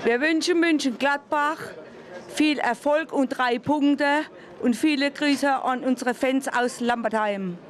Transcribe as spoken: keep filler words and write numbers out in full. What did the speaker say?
Wir wünschen Mönchengladbach viel Erfolg und drei Punkte und viele Grüße an unsere Fans aus Lambertheim.